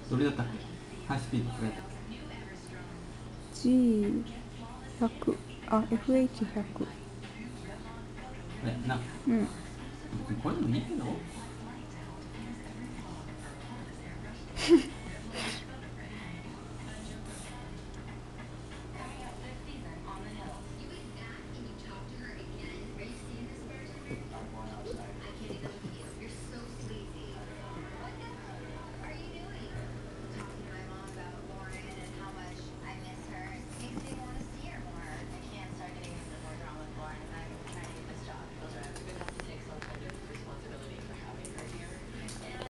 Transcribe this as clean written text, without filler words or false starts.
どれだったっけ？ハイスピードどれだったっけ？ G100 あ FH100 な、 うんこういうのいいけど